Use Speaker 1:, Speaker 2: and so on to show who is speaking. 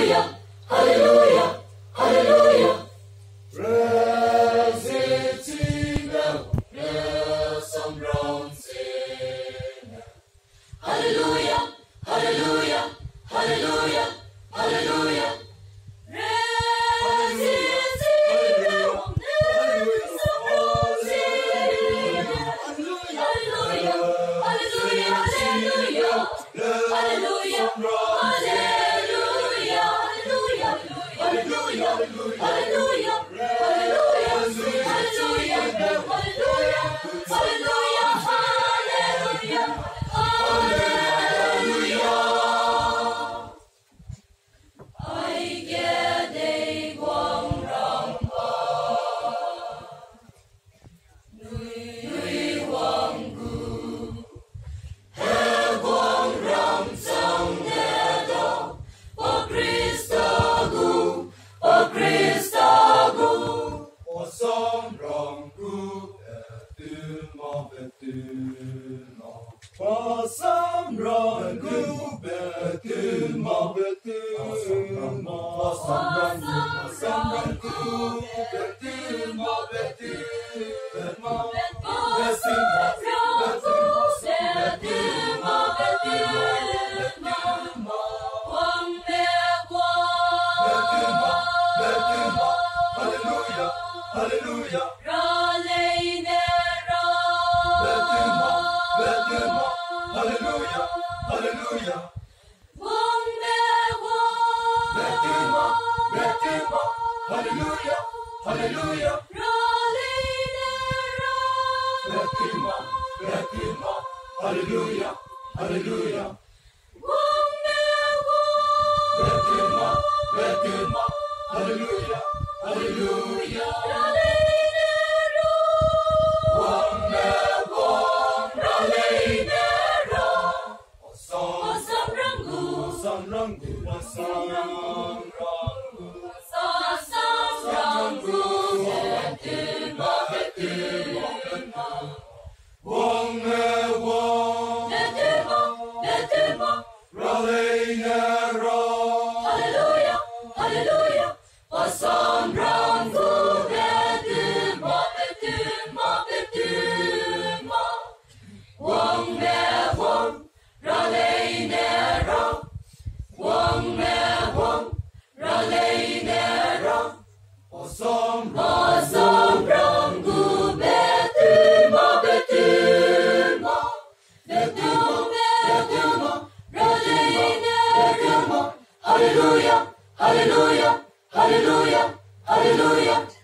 Speaker 1: Hallelujah, hallelujah. Praise it in the some round sing. Hallelujah, hallelujah, hallelujah, hallelujah. Praise it in the some round sing. Hallelujah, hallelujah, hallelujah, hallelujah, hallelujah. Hallelujah, hallelujah, hallelujah, hallelujah, hallelujah, hallelujah. I get a quang ram pa, nui quang gu, he quang ram sang de do, o Christa gu. O Christa gu, o som rong gu, betumo, betumo. O som rong gu, betumo, betumo. O som rong gu, betumo, betumo. Betumo, betumo. Quang me quang. Hallelujah, hallelujah. Raleineira. Betumo, hallelujah, hallelujah. Betumo, hallelujah, hallelujah. Raleineira. Betumo, hallelujah, hallelujah. Betumo, hallelujah, hallelujah. Raleineira. Osam rangu. Betumo. Betumo. Raleineira. Hallelujah, hallelujah. Osam rangu. Betumo. Wong me wong. Raleineira. Wong me wong. Raleineira. Osam rangu. Betumo. Raleineira. Hallelujah, hallelujah, hallelujah, hallelujah.